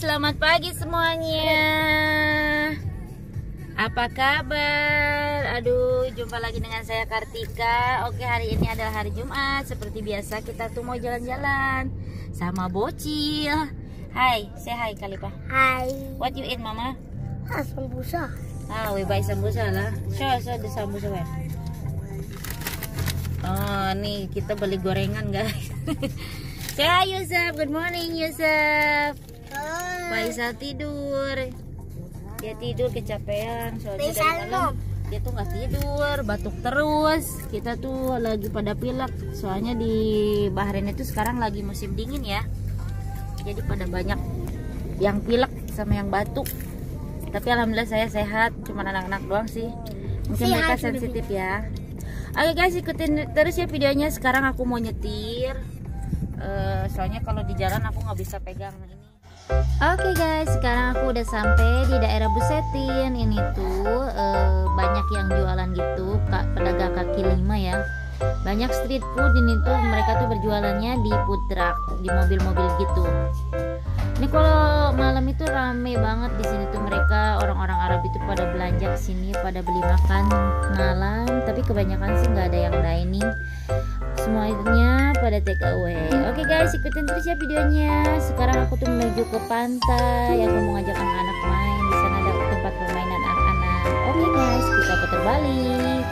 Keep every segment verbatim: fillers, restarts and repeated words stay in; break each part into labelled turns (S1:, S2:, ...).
S1: selamat pagi semuanya. Apa kabar? Aduh, jumpa lagi dengan saya Kartika. Oke, hari ini adalah hari Jumat. Seperti biasa kita tuh mau jalan-jalan sama bocil. Hai, say hi Kalipa.
S2: Hai.
S1: What you eat, Mama?
S2: Ah, sambusa.
S1: Ah, we buy sambusa lah. Show, show the sambusa where? Oh, nih kita beli gorengan, guys. Say hi Yusuf. Good morning Yusuf. Faisal tidur. Dia tidur kecapean soalnya dari malam dia tuh nggak tidur, batuk terus. Kita tuh lagi pada pilek soalnya di Bahrain itu sekarang lagi musim dingin ya. Jadi pada banyak yang pilek sama yang batuk. Tapi alhamdulillah saya sehat, cuma anak-anak doang sih. Mungkin
S2: Sehat,
S1: mereka sensitif ya. Oke guys, ikutin terus ya videonya. Sekarang aku mau nyetir. Uh, soalnya kalau di jalan aku nggak bisa pegang ini. Oke guys, sekarang aku udah sampai di daerah Busetin. Ini tuh uh, banyak yang jualan gitu, kak, pedagang kaki lima ya. Banyak street food ini tuh, mereka tuh berjualannya di food truck, di mobil-mobil gitu. Ini kalau malam itu rame banget di sini tuh, mereka orang-orang Arab itu pada belanja ke sini, pada beli makan malam. Tapi kebanyakan sih nggak ada yang dining, semuanya pada take away. Oke guys, ikutin terus ya videonya. Sekarang aku tuh menuju ke pantai. Aku mau ngajak anak-anak main. Di sana ada tempat permainan anak-anak. Oke guys, kita putar balik.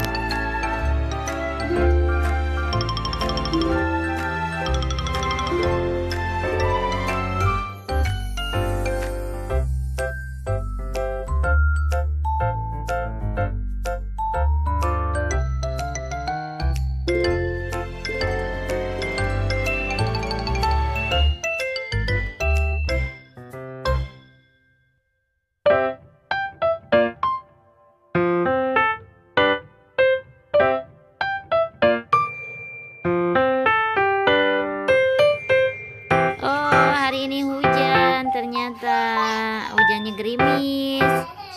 S1: Ini hujan, ternyata hujannya gerimis.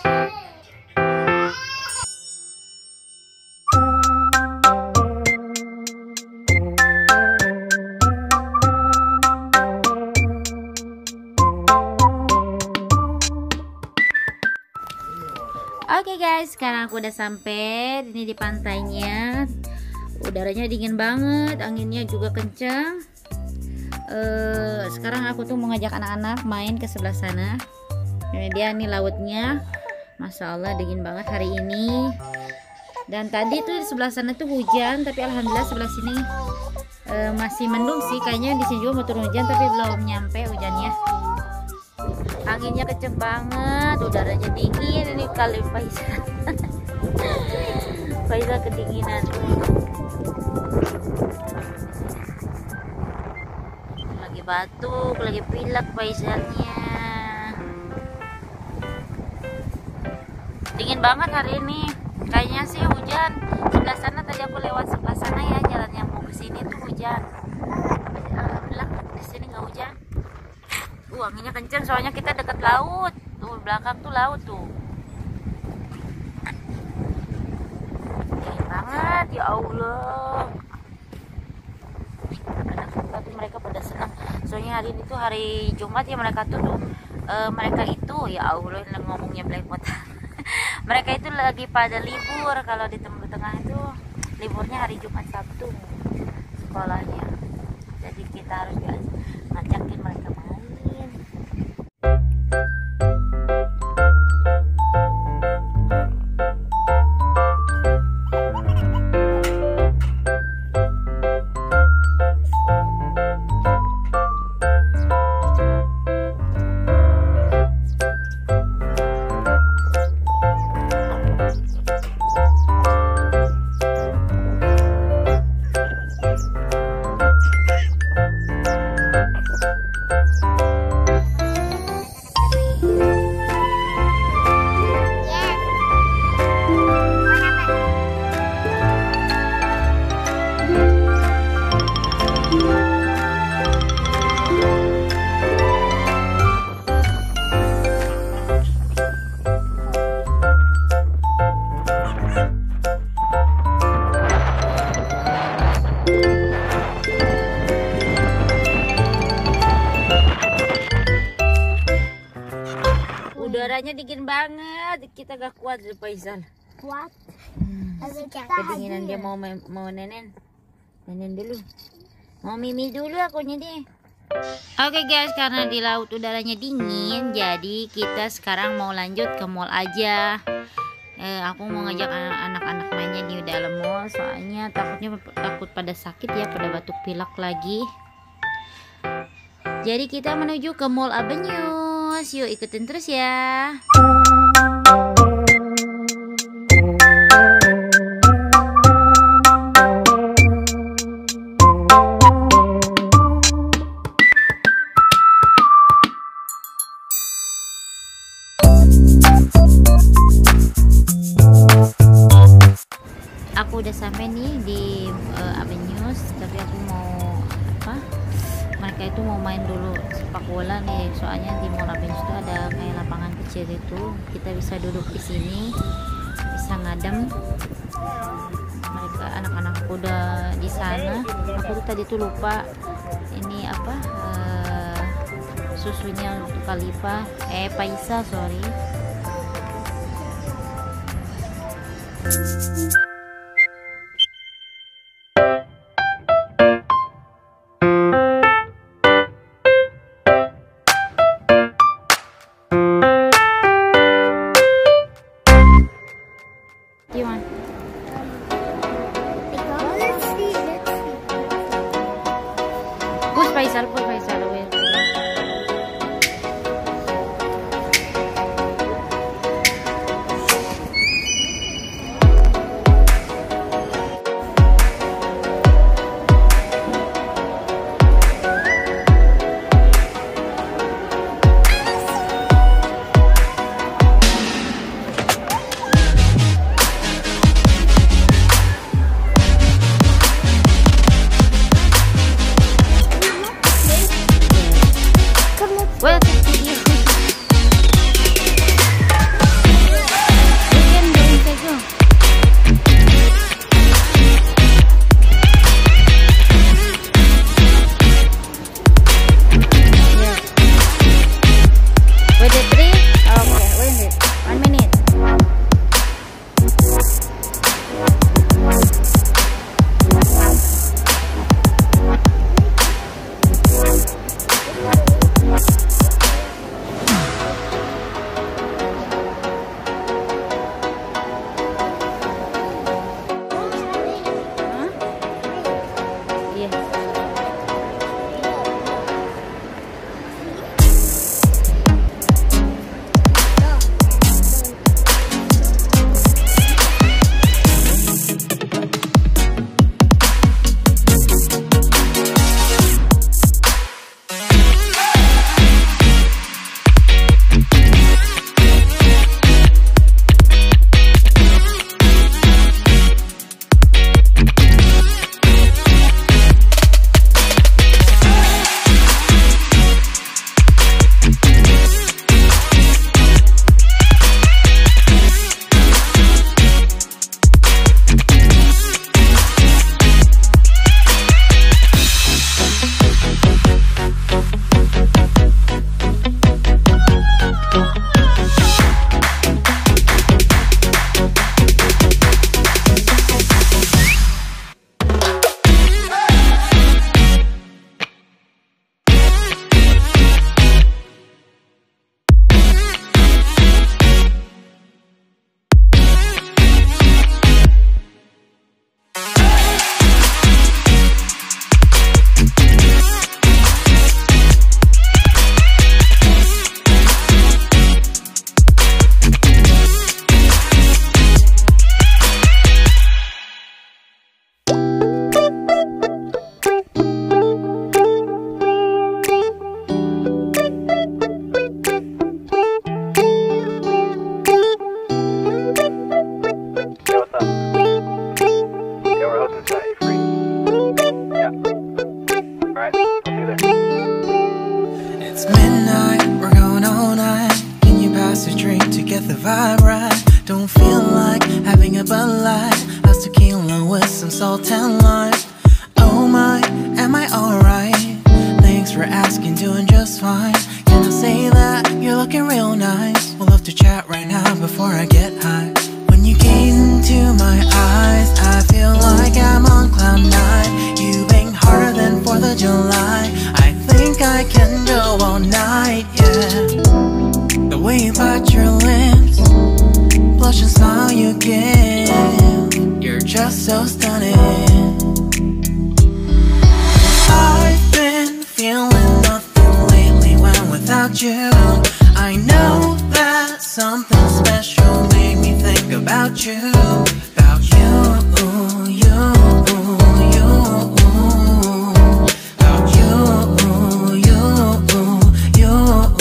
S1: Oke guys, sekarang aku udah sampai ini di pantainya. Udaranya dingin banget, anginnya juga kencang. Uh, sekarang aku tuh mau ngajak anak-anak main ke sebelah sana. Ini dia nih lautnya, masya Allah dingin banget hari ini. Dan tadi tuh di sebelah sana tuh hujan, tapi alhamdulillah sebelah sini uh, masih mendung sih. Kayaknya di sini juga mau turun hujan, tapi belum nyampe hujannya. Anginnya kenceng banget, udaranya dingin. Ini kali Faisal, Faisal kedinginan. Batuk, lagi pilek Faisalnya. Dingin banget hari ini. Kayaknya sih hujan. Sebelah sana tadi aku lewat sebelah sana ya, jalan yang mau ke sini tuh hujan. Alhamdulillah di sini nggak hujan. Uh, anginnya kenceng soalnya kita dekat laut. Tuh belakang tuh laut tuh. Dingin banget ya Allah. Tapi mereka pada senang soalnya hari ini tuh hari Jumat ya, mereka tuh, tuh uh, mereka itu ya Allah ngomongnya belepotan. Mereka itu lagi pada libur. Kalau di Timur Tengah itu liburnya hari Jumat Sabtu sekolahnya, jadi kita harus ngajakin mereka main. Udaranya dingin banget, kita gak kuat deh Faisal.
S2: Kuat.
S1: Hmm. Kedinginan dia mau mau nenen. Nenen dulu. Mau mimi dulu akunya deh. Oke okay guys, karena di laut udaranya dingin, jadi kita sekarang mau lanjut ke mall aja. Eh, aku mau ngajak anak-anak mainnya di dalam mall, soalnya takutnya takut pada sakit ya, pada batuk pilek lagi. Jadi kita menuju ke Mall Avenues. Yuk ikutin terus ya. Aku udah sampai nih di uh, Avenues, tapi aku mau apa? Mereka itu mau main dulu sepak bola nih, soalnya di Mall Avenues itu ada kayak lapangan kecil itu, kita bisa duduk di sini, bisa ngadem. Mereka anak-anak udah di sana. Aku tuh tadi tuh lupa ini apa uh, susunya untuk Khalifa, eh Faisal sorry. Push Faisal, push Faisal away. Well,
S3: the vibe right. Don't feel like having a Bud Light, how's tequila with some salt and lime. Oh my, am I alright? Thanks for asking, doing just fine. Can I say that you're looking real nice? Well, love to chat right now before I get high. When you gaze into my eyes, I feel like I'm on cloud nine. You bang harder than fourth of July. I think I can go all night, yeah. The way you bite your lips, blush and smile you give, you're just so stunning. I've been feeling nothing lately when without you. I know that something special made me think about you. About you, you, you. About you, you, you.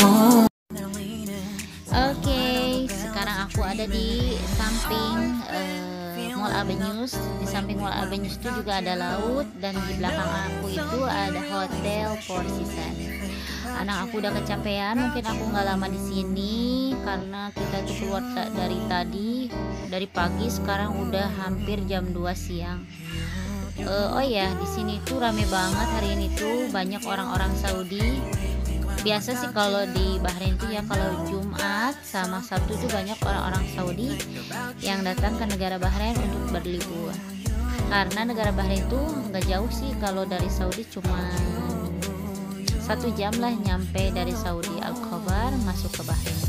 S1: Oke, sekarang aku ada di samping uh, Mall Avenues. Di samping Mall Avenues itu juga ada laut, dan di belakang aku itu ada Hotel Four Seasons. Anak aku udah kecapean, mungkin aku nggak lama di sini karena kita tuh keluar dari tadi, dari pagi, sekarang udah hampir jam dua siang. Uh, oh ya, di sini tuh rame banget hari ini tuh, banyak orang-orang Saudi. Biasa sih kalau di Bahrain tuh ya, kalau Jumat sama Sabtu tuh banyak orang-orang Saudi yang datang ke negara Bahrain untuk berlibur. Karena negara Bahrain tuh nggak jauh sih, kalau dari Saudi cuma satu jam lah nyampe dari Saudi Al-Khobar masuk ke Bahrain.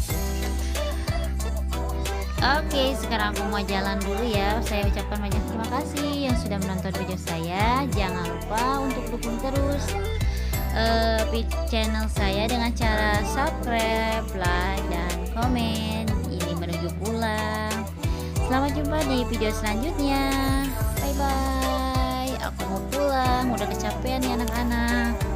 S1: Oke, sekarang aku mau jalan dulu ya. Saya ucapkan banyak terima kasih yang sudah menonton video saya. Jangan lupa untuk dukung terus uh, channel saya dengan cara subscribe, like, dan komen. Ini menuju pulang. Selamat jumpa di video selanjutnya. Bye bye. Aku mau pulang, udah kecapean nih anak-anak.